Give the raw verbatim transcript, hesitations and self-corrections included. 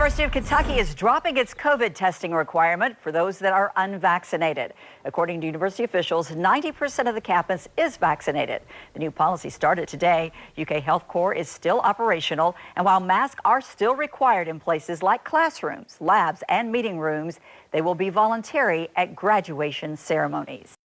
University of Kentucky is dropping its COVID testing requirement for those that are unvaccinated. According to university officials, ninety percent of the campus is vaccinated. The new policy started today. U K Health Corps is still operational, and while masks are still required in places like classrooms, labs, and meeting rooms, they will be voluntary at graduation ceremonies.